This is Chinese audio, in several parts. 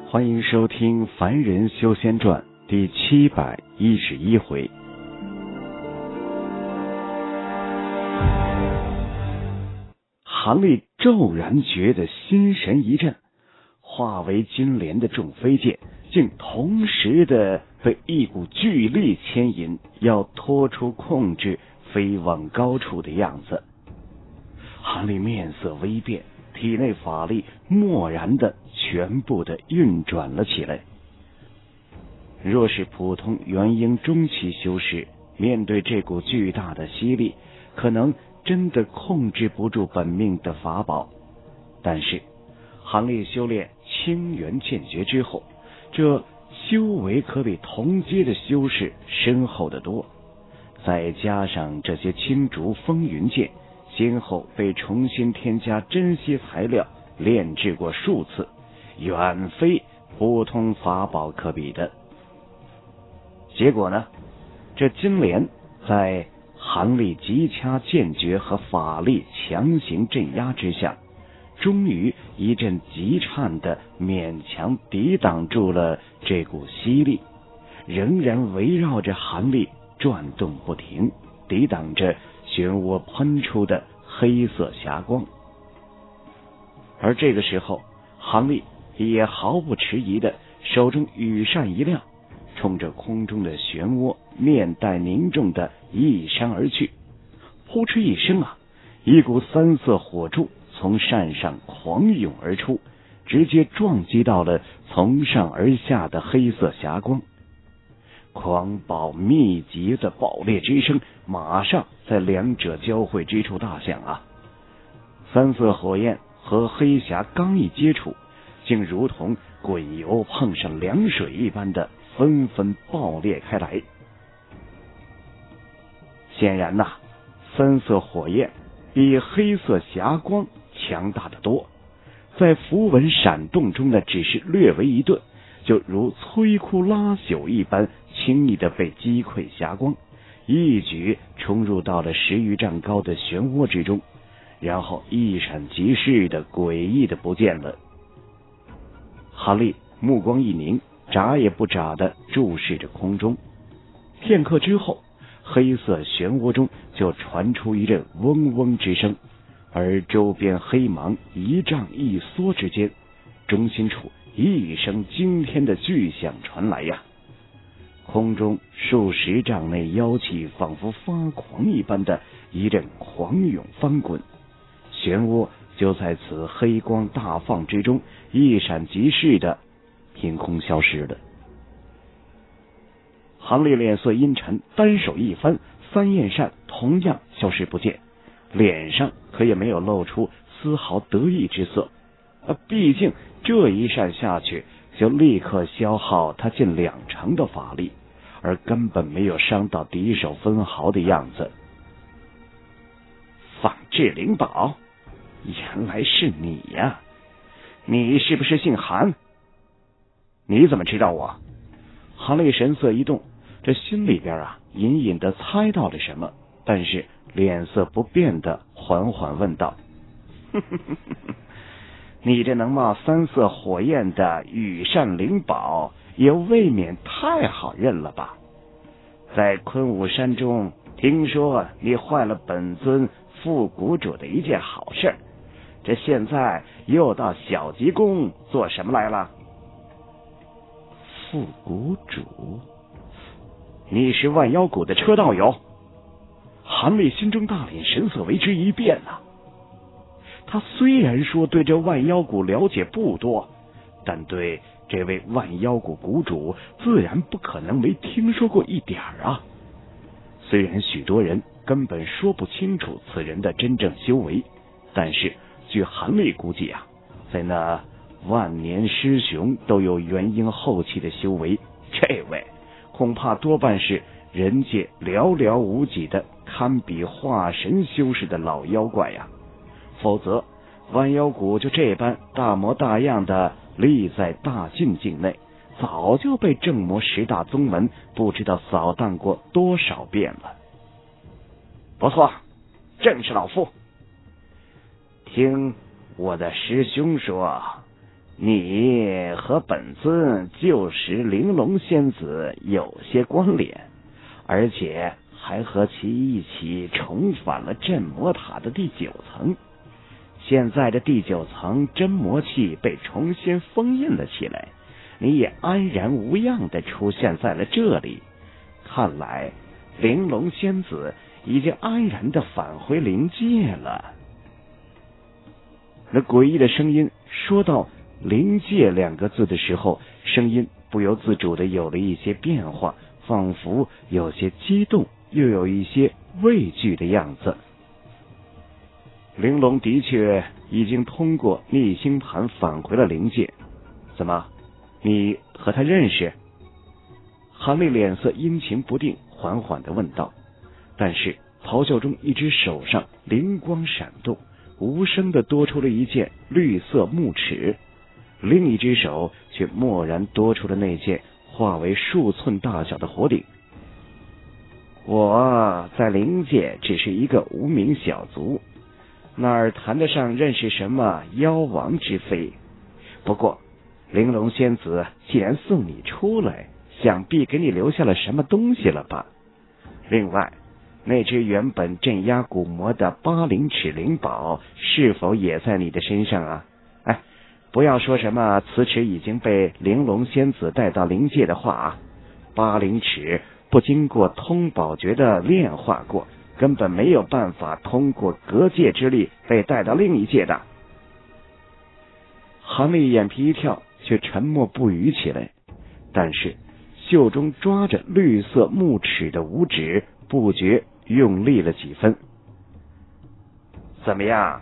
欢迎收听《凡人修仙传》第711回。韩立骤然觉得心神一震，化为金莲的众飞剑竟同时的被一股巨力牵引，要拖出控制，飞往高处的样子。韩立面色微变，体内法力蓦然的全部的运转了起来。若是普通元婴中期修士，面对这股巨大的吸力，可能真的控制不住本命的法宝。但是韩立修炼清元剑诀之后，这修为可比同阶的修士深厚得多，再加上这些青竹风云剑先后被重新添加珍稀材料炼制过数次，远非普通法宝可比的。结果呢，这金莲在韩立极掐剑诀和法力强行镇压之下，终于一阵急颤的勉强抵挡住了这股吸力，仍然围绕着韩立转动不停，抵挡着漩涡喷出的黑色霞光。而这个时候，韩立也毫不迟疑的手中羽扇一亮，冲着空中的漩涡面带凝重的一扇而去。扑哧一声一股三色火柱从扇上狂涌而出，直接撞击到了从上而下的黑色霞光。狂暴密集的爆裂之声马上在两者交汇之处大响三色火焰和黑霞刚一接触，竟如同滚油碰上凉水一般的纷纷爆裂开来。显然三色火焰比黑色霞光强大得多，在符文闪动中呢，只是略为一顿，就如摧枯拉朽一般轻易的被击溃霞光，一举冲入到了10余丈高的漩涡之中，然后一闪即逝的诡异的不见了。韩立目光一凝，眨也不眨的注视着空中。片刻之后，黑色漩涡中就传出一阵嗡嗡之声，而周边黑芒一丈一缩之间，中心处一声惊天的巨响传来空中数十丈内妖气仿佛发狂一般的一阵狂涌翻滚，漩涡就在此黑光大放之中一闪即逝的凭空消失了。韩立脸色阴沉，单手一翻，三焰扇同样消失不见，脸上可也没有露出丝毫得意之色。毕竟这一扇下去就立刻消耗他近20%的法力，而根本没有伤到敌手分毫的样子。仿制灵宝，原来是你呀！你是不是姓韩？你怎么知道我？韩立神色一动，这心里边隐隐的猜到了什么，但是脸色不变的缓缓问道：你这能冒三色火焰的羽扇灵宝也未免太好认了吧？在昆武山中听说你坏了本尊副谷主的一件好事，这现在又到小极宫做什么来了？副谷主？你是万妖谷的车道友？韩立心中大凛，神色为之一变他虽然说对这万妖谷了解不多，但对这位万妖谷谷主自然不可能没听说过一点虽然许多人根本说不清楚此人的真正修为，但是据韩立估计在那万年师雄都有元婴后期的修为，这位恐怕多半是人界寥寥无几的堪比化神修士的老妖怪否则万妖谷就这般大模大样的立在大晋境内，早就被正魔10大宗门不知道扫荡过多少遍了。不错，正是老夫。听我的师兄说， 你和本尊旧时玲珑仙子有些关联，而且还和其一起重返了镇魔塔的第9层。现在的第9层真魔气被重新封印了起来，你也安然无恙地出现在了这里。看来玲珑仙子已经安然地返回灵界了。那诡异的声音说到灵界2个字的时候，声音不由自主地有了一些变化，仿佛有些激动，又有一些畏惧的样子。玲珑的确已经通过逆星盘返回了灵界，怎么，你和他认识？韩立脸色阴晴不定，缓缓地问道。但是咆哮中一只手上灵光闪动，无声地多出了一件绿色木尺，另一只手却蓦然多出了那件化为数寸大小的火鼎。我在灵界只是一个无名小卒，哪儿谈得上认识什么妖王之妃？不过玲珑仙子既然送你出来，想必给你留下了什么东西了吧？另外，那只原本镇压古魔的80尺灵宝是否也在你的身上啊？哎，不要说什么此尺已经被玲珑仙子带到灵界的话啊，80尺不经过通宝诀的炼化过，根本没有办法通过隔界之力被带到另一界的。韩立眼皮一跳，却沉默不语起来，但是袖中抓着绿色木尺的五指不觉用力了几分。怎么样？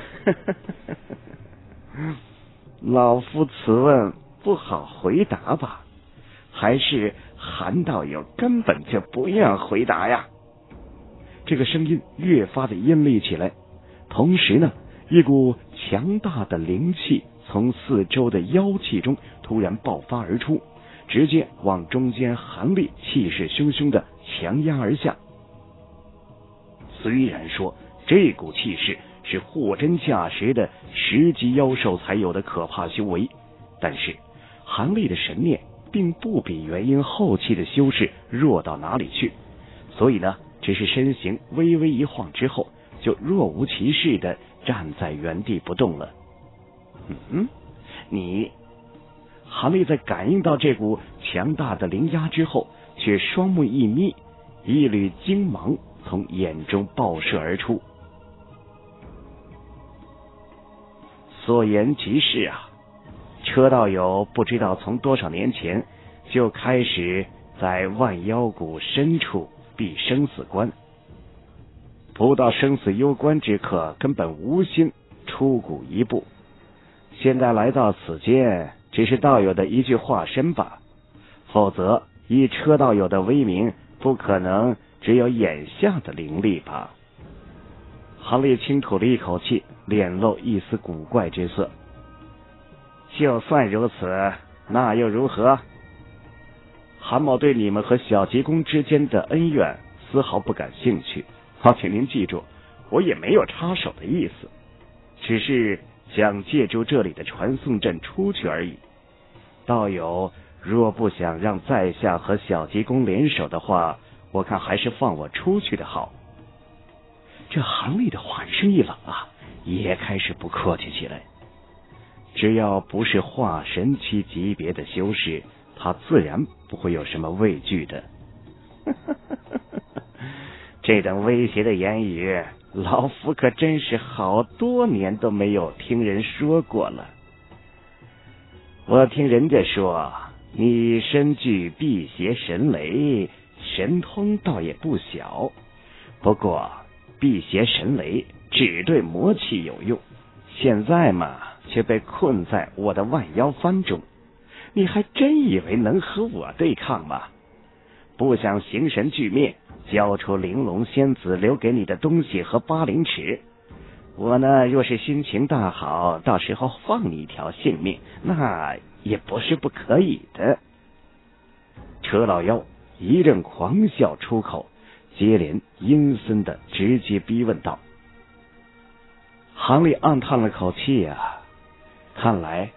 老夫此问不好回答吧？还是韩道友根本就不愿回答呀？这个声音越发的阴厉起来，同时呢，一股强大的灵气从四周的妖气中突然爆发而出，直接往中间韩立气势汹汹的强压而下。虽然说这股气势是货真价实的10级妖兽才有的可怕修为，但是韩立的神念并不比元婴后期的修士弱到哪里去，所以呢，只是身形微微一晃之后，就若无其事的站在原地不动了。你韩立在感应到这股强大的灵压之后，却双目一眯，一缕精芒从眼中爆射而出。所言极是啊，车道友不知道从多少年前就开始在万妖谷深处闭生死关，不到生死攸关之刻，根本无心出谷一步。现在来到此间，只是道友的一具化身吧，否则以车道友的威名，不可能只有眼下的灵力吧。韩立轻吐了一口气，脸露一丝古怪之色。就算如此，那又如何？韩某对你们和小吉公之间的恩怨丝毫不感兴趣，请您记住，我也没有插手的意思，只是想借助这里的传送阵出去而已。道友若不想让在下和小吉公联手的话，我看还是放我出去的好。这韩立的话声一冷啊，也开始不客气起来。只要不是化神期级别的修士，他自然不会有什么畏惧的。这等威胁的言语，老夫可真是好多年都没有听人说过了。我听人家说，你身具辟邪神雷，神通倒也不小。不过辟邪神雷只对魔气有用，现在嘛，却被困在我的万妖幡中，你还真以为能和我对抗吗？不想形神俱灭，交出玲珑仙子留给你的东西和80尺，我呢，若是心情大好，到时候放你一条性命，那也不是不可以的。车老妖一阵狂笑出口，接连阴森的直接逼问道。韩立暗叹了口气啊，看来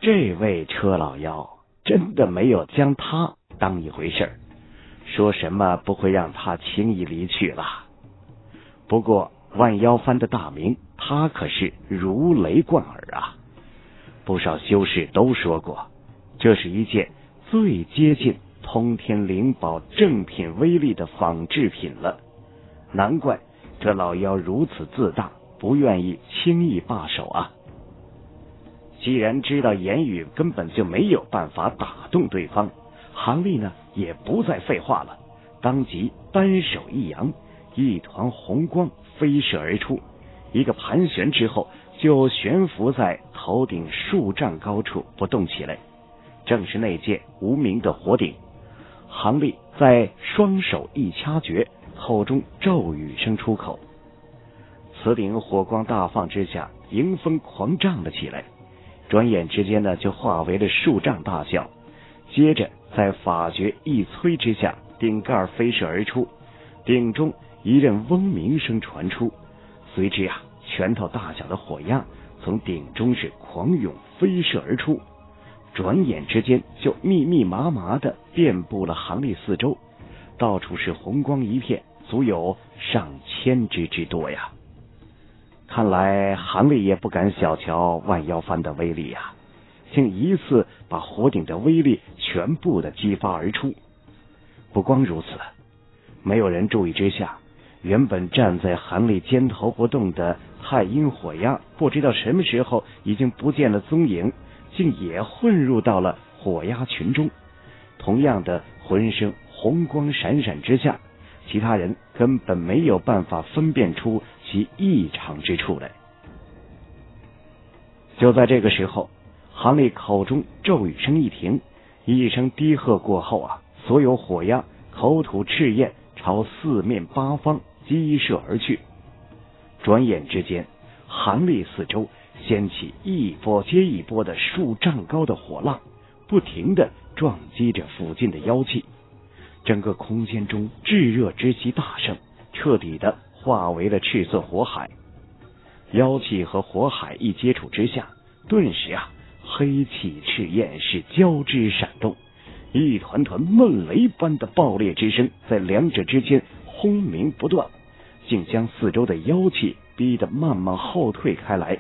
这位车老妖真的没有将他当一回事儿，说什么不会让他轻易离去了。不过万妖幡的大名他可是如雷贯耳啊，不少修士都说过，这是一件最接近通天灵宝正品威力的仿制品了。难怪这老妖如此自大，不愿意轻易罢手啊。既然知道言语根本就没有办法打动对方，韩立呢也不再废话了，当即单手一扬，一团红光飞射而出，一个盘旋之后就悬浮在头顶数丈高处不动起来，正是那件无名的火鼎。韩立在双手一掐诀，口中咒语声出口，此鼎火光大放之下，迎风狂涨了起来，转眼之间呢就化为了数丈大小。接着在法诀一催之下，鼎盖飞射而出，鼎中一阵嗡鸣声传出，随之拳头大小的火焰从鼎中是狂涌飞射而出，转眼之间就密密麻麻的遍布了韩立四周，到处是红光一片，足有上千只之多呀。看来韩立也不敢小瞧万妖幡的威力呀，竟一次把火鼎的威力全部的激发而出。不光如此，没有人注意之下，原本站在韩立肩头不动的太阴火鸦，不知道什么时候已经不见了踪影，竟也混入到了火鸦群中。同样的浑身红光闪闪之下，其他人根本没有办法分辨出其异常之处来。就在这个时候，韩立口中咒语声一停，一声低喝过后所有火鸦口吐赤焰，朝四面八方激射而去。转眼之间，韩立四周掀起一波接一波的数丈高的火浪，不停地撞击着附近的妖气。整个空间中炙热之气大盛，彻底的化为了赤色火海。妖气和火海一接触之下，顿时黑气赤焰是交织闪动，一团团闷雷般的爆裂之声在两者之间轰鸣不断，竟将四周的妖气逼得慢慢后退开来。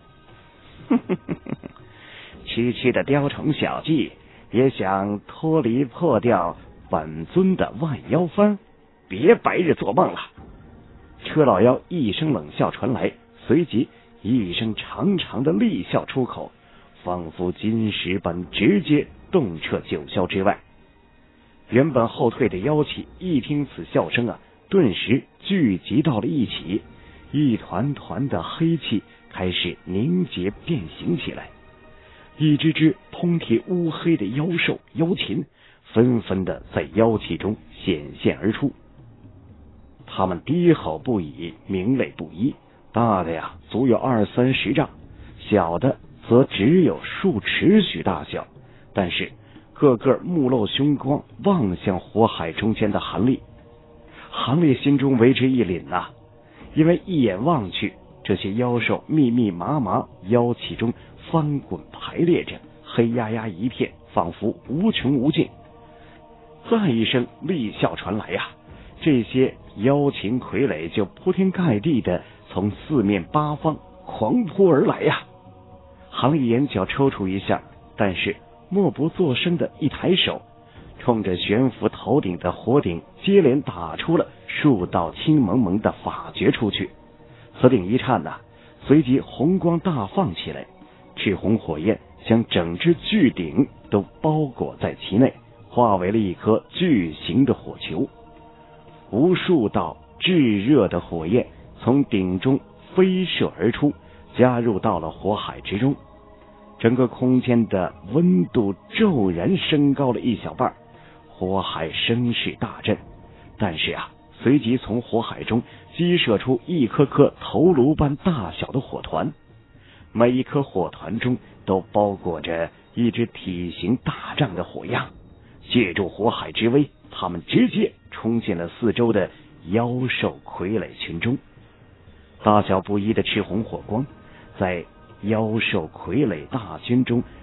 区区的雕虫小技，也想脱离破掉本尊的万妖幡，别白日做梦了。车老妖一声冷笑传来，随即一声长长的厉笑出口，仿佛金石般直接洞彻九霄之外。原本后退的妖气一听此笑声顿时聚集到了一起，一团团的黑气开始凝结变形起来，一只只通体乌黑的妖兽妖禽纷纷的在妖气中显现而出。他们低吼不已，鸣类不一，大的足有20-30丈，小的则只有数尺许大小，但是个个目露凶光，望向火海中间的韩立。韩立心中为之一凛因为一眼望去，这些妖兽密密麻麻，妖气中翻滚排列着，黑压压一片，仿佛无穷无尽。再一声厉笑传来这些妖禽傀儡就铺天盖地的从四面八方狂扑而来韩立眼角抽搐一下，但是默不作声的一抬手，冲着悬浮头顶的火鼎接连打出了数道青蒙蒙的法诀出去。此鼎一颤随即红光大放起来，赤红火焰将整只巨鼎都包裹在其内，化为了一颗巨型的火球。无数道炙热的火焰从鼎中飞射而出，加入到了火海之中。整个空间的温度骤然升高了一小半，火海声势大震。但是随即从火海中激射出一颗颗头颅般大小的火团，每一颗火团中都包裹着一只体型大丈的火样。借助火海之威，他们直接冲进了四周的妖兽傀儡群中。大小不一的赤红火光在妖兽傀儡大军中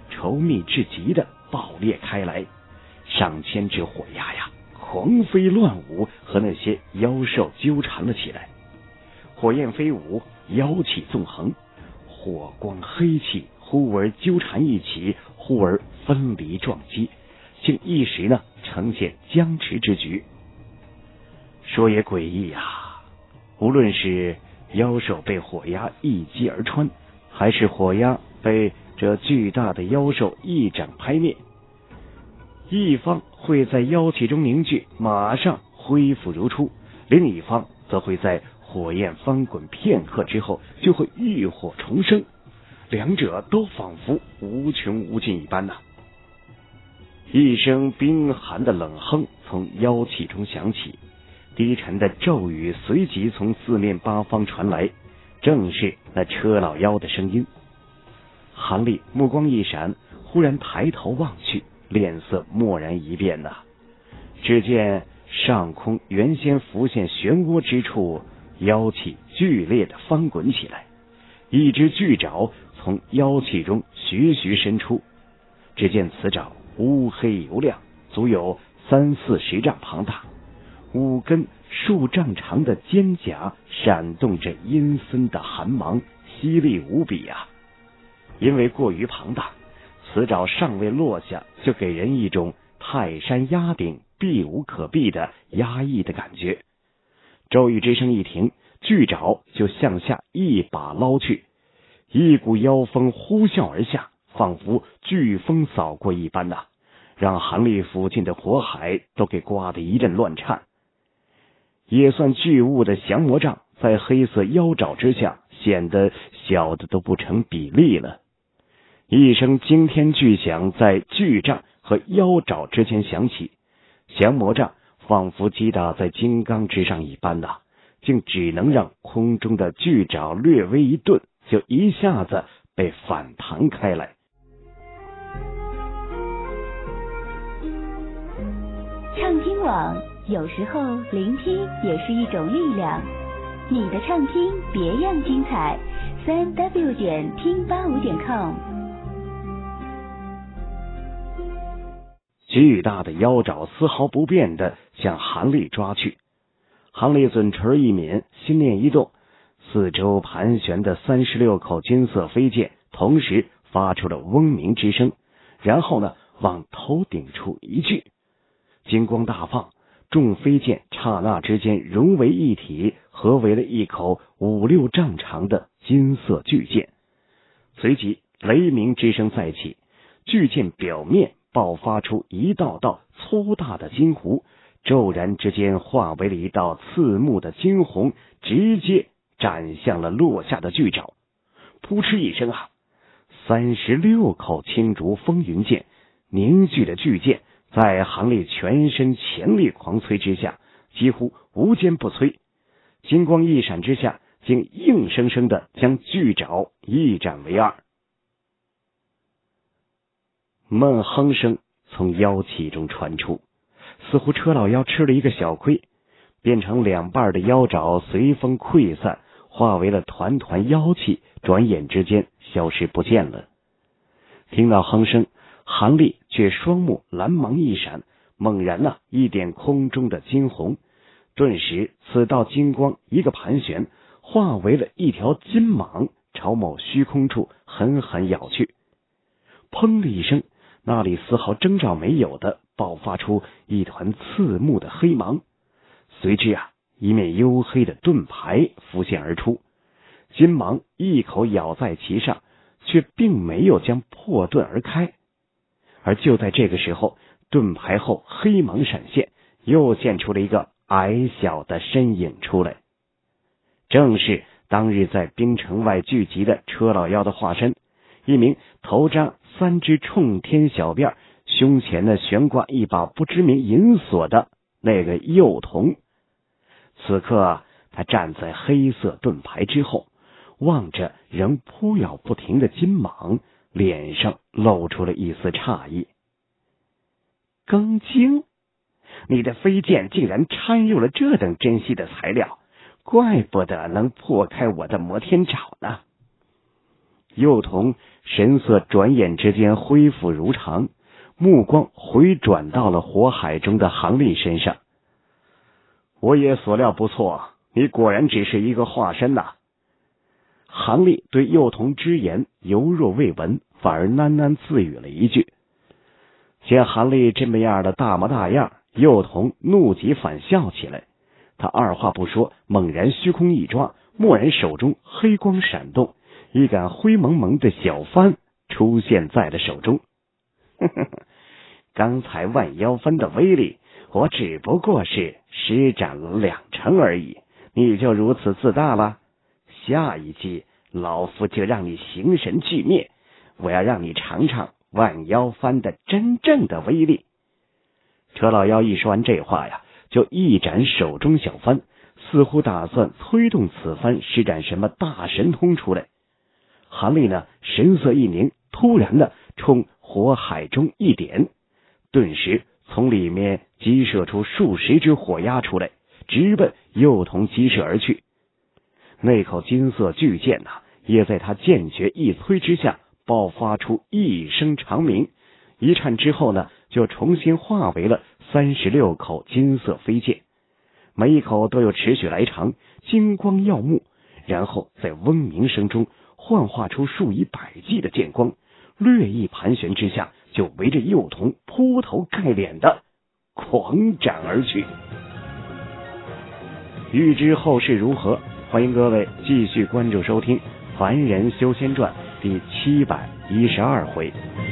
稠密至极的爆裂开来，上千只火鸦呀狂飞乱舞，和那些妖兽纠缠了起来。火焰飞舞，妖气纵横，火光黑气忽而纠缠一起，忽而分离撞击，竟一时呢呈现僵持之局。说也诡异啊，无论是妖兽被火鸦一击而穿，还是火鸦被这巨大的妖兽一掌拍灭，一方会在妖气中凝聚，马上恢复如初，另一方则会在火焰翻滚片刻之后就会浴火重生，两者都仿佛无穷无尽一般呐。一声冰寒的冷哼从妖气中响起，低沉的咒语随即从四面八方传来，正是那车老妖的声音。韩立目光一闪，忽然抬头望去，脸色蓦然一变呐。只见上空原先浮现漩涡之处，妖气剧烈的翻滚起来，一只巨爪从妖气中徐徐伸出。只见此爪乌黑油亮，足有30-40丈庞大，5根数丈长的尖甲闪动着阴森的寒芒，犀利无比啊！因为过于庞大，此爪尚未落下，就给人一种泰山压顶，避无可避的压抑的感觉。咒语之声一停，巨爪就向下一把捞去，一股妖风呼啸而下，仿佛飓风扫过一般呐，让韩立附近的火海都给刮得一阵乱颤。也算巨物的降魔杖在黑色妖爪之下显得小的都不成比例了。一声惊天巨响在巨杖和妖爪之间响起，降魔杖仿佛击打在金刚之上一般呐，竟只能让空中的巨爪略微一顿，就一下子被反弹开来。 畅听网，有时候聆听也是一种力量。你的畅听别样精彩，3w.听85.com。 巨大的妖爪丝毫不变地向韩立抓去。韩立嘴唇一抿，心念一动，四周盘旋的36口金色飞剑同时发出了嗡鸣之声，然后呢往头顶处一聚，金光大放，众飞剑刹那之间融为一体，合为了一口5-6丈长的金色巨剑。随即雷鸣之声再起，巨剑表面爆发出一道道粗大的金弧，骤然之间化为了一道刺目的金红，直接斩向了落下的巨爪。扑哧一声啊，36口青竹风云剑凝聚的巨剑在韩立全身潜力狂催之下，几乎无坚不摧，金光一闪之下，竟硬生生的将巨爪一斩为二。闷哼声从妖气中传出，似乎车老妖吃了一个小亏，变成2半的妖爪随风溃散，化为了团团妖气，转眼之间消失不见了。听到哼声，韩立却双目蓝芒一闪，猛然一点空中的金红，顿时此道金光一个盘旋，化为了一条金蟒，朝某虚空处狠狠咬去。砰的一声，那里丝毫征兆没有的爆发出一团刺目的黑芒，随之一面黝黑的盾牌浮现而出，金蟒一口咬在其上，却并没有将破盾而开。而就在这个时候，盾牌后黑芒闪现，又现出了一个矮小的身影出来，正是当日在冰城外聚集的车老妖的化身，一名头扎3只冲天小辫，胸前悬挂一把不知名银锁的那个幼童。此刻他站在黑色盾牌之后，望着仍扑咬不停的金蟒，脸上露出了一丝诧异。庚经，你的飞剑竟然掺入了这等珍稀的材料，怪不得能破开我的摩天爪呢。 幼童神色转眼之间恢复如常，目光回转到了火海中的杭丽身上。我也所料不错，你果然只是一个化身呐。杭丽对幼童之言犹若未闻，反而喃喃自语了一句。见杭丽这么样的大模大样，幼童怒极反笑起来。他二话不说，猛然虚空一抓，蓦然手中黑光闪动，一杆灰蒙蒙的小幡出现在了手中。刚才万妖幡的威力，我只不过是施展了2成而已，你就如此自大了？下一击，老夫就让你形神俱灭，我要让你尝尝万妖幡的真正的威力。车老妖一说完这话呀，就一展手中小幡，似乎打算催动此幡施展什么大神通出来。韩立呢，神色一凝，突然的冲火海中一点，顿时从里面激射出数十只火鸦出来，直奔幼童激射而去。那口金色巨剑也在他剑诀一催之下爆发出一声长鸣，一颤之后呢，就重新化为了36口金色飞剑，每一口都有尺许来长，金光耀目，然后在嗡鸣声中幻化出数以百计的剑光，略一盘旋之下，就围着幼童铺头盖脸的狂斩而去。欲知后事如何，欢迎各位继续关注收听《凡人修仙传》第712回。